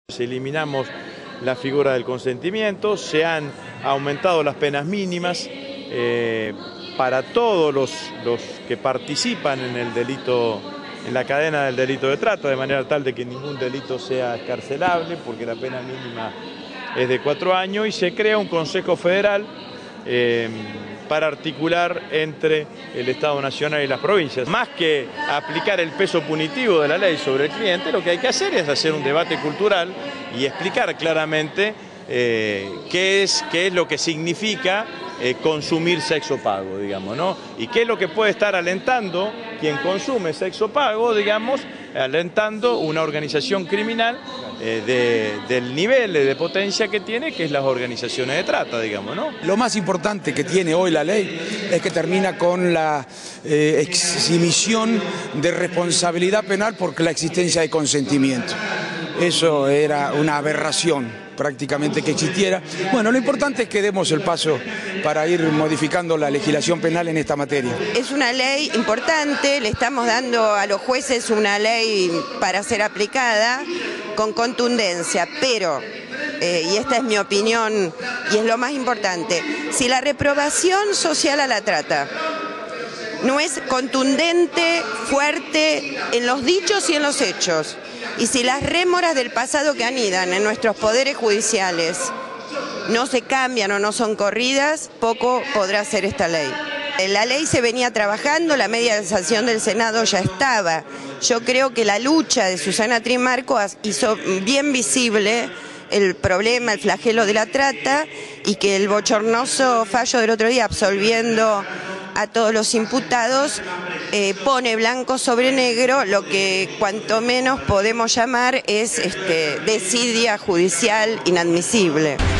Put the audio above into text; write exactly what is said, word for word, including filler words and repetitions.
Eliminamos la figura del consentimiento, se han aumentado las penas mínimas eh, para todos los, los que participan en el delito, en la cadena del delito de trata, de manera tal de que ningún delito sea excarcelable, porque la pena mínima es de cuatro años, y se crea un Consejo Federal eh, para articular entre el Estado Nacional y las provincias. Más que aplicar el peso punitivo de la ley sobre el cliente, lo que hay que hacer es hacer un debate cultural y explicar claramente eh, qué es, qué es lo que significa eh, consumir sexo pago, digamos, ¿no? Y qué es lo que puede estar alentando quien consume sexo pago, digamos, alentando una organización criminal eh, de, del nivel de potencia que tiene, que es las organizaciones de trata, digamos, ¿no? Lo más importante que tiene hoy la ley es que termina con la eh, exhibición de responsabilidad penal por la existencia de consentimiento. Eso era una aberración prácticamente que existiera. Bueno, lo importante es que demos el paso para ir modificando la legislación penal en esta materia. Es una ley importante, le estamos dando a los jueces una ley para ser aplicada con contundencia, pero, eh, y esta es mi opinión y es lo más importante, si la reprobación social a la trata no es contundente, fuerte en los dichos y en los hechos, y si las rémoras del pasado que anidan en nuestros poderes judiciales no se cambian o no son corridas, poco podrá hacer esta ley. La ley se venía trabajando, la media sanción del Senado ya estaba. Yo creo que la lucha de Susana Trimarco hizo bien visible el problema, el flagelo de la trata, y que el bochornoso fallo del otro día absolviendo a todos los imputados eh, pone blanco sobre negro lo que cuanto menos podemos llamar es este, desidia judicial inadmisible.